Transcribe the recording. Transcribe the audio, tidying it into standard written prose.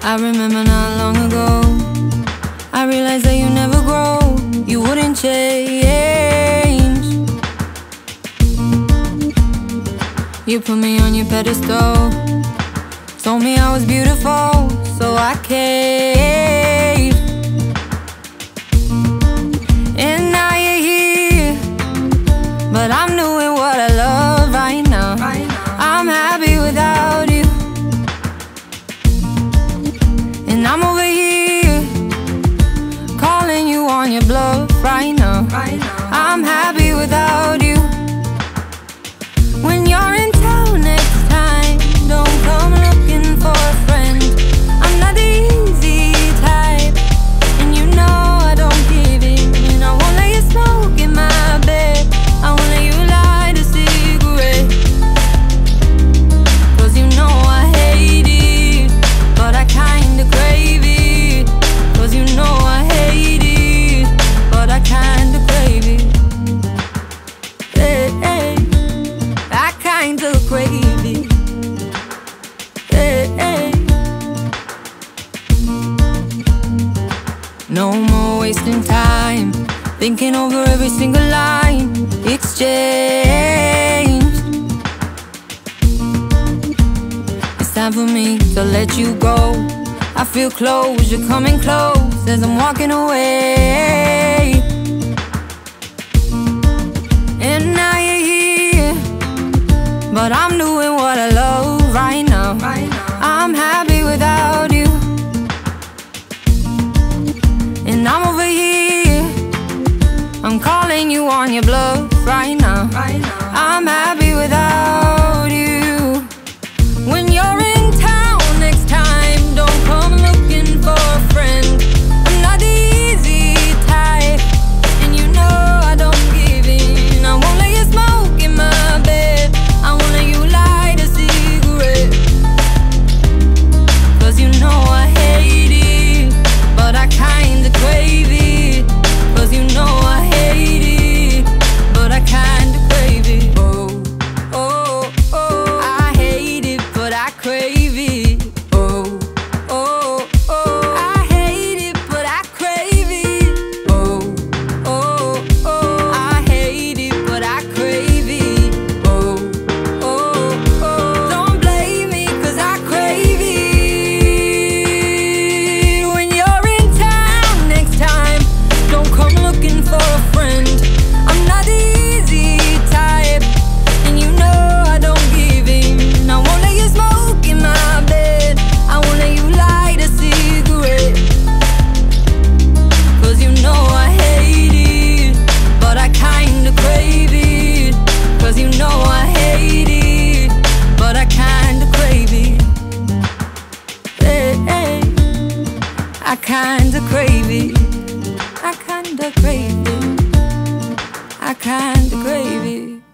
I remember not long ago, I realized that you never grow, you wouldn't change. You put me on your pedestal, told me I was beautiful, so I caved. And now you're here, but I'm doing what I love right now. I'm happy without you, and I'm over here calling you on your bluff right now. I'm happy without you. When you're in town next time, don't come looking for a friend. I'm not the easy type, and you know I don't give in. And I won't let you smoke in my bed, I won't let you light a cigarette. Cause you know I hate it, but I kinda crave it. Cause you know I hate it, but I kinda crave it. Hey, hey, I kinda crave it. Hey, hey. No more wasting time, thinking over every single line exchanged. It's time for me to let you go. I feel close, you're coming close as I'm walking away. And now you're here, but I'm doing what I love right now. I'm happy without you, and I'm over here, I'm calling you on your bluff right now. I'm happy without you. When you're in town next time, don't come looking for a friend. I'm not the easy type, and you know I don't give in. I won't let you smoke in my bed, I won't let you light a cigarette. Cause you know I hate it, but I kinda crave it. Cause you know I hate it, but I kinda crave it. Oh, oh, oh, I hate it, but I crave it. Oh, oh, oh, I hate it, but I crave it. Oh, oh, oh, I hate it, but I crave it. Oh, oh, oh, don't blame me, cause I crave it. When you're in town next time, don't come looking for a friend. I'm not the easy type, and you know I don't give in. I won't let you smoke in my bed, I won't let you light a cigarette. Cause you know I hate it, but I kinda crave it. Cause you know I hate it, but I kinda crave it. Hey, hey, I kinda crave it. I kinda crave it. I kinda crave it.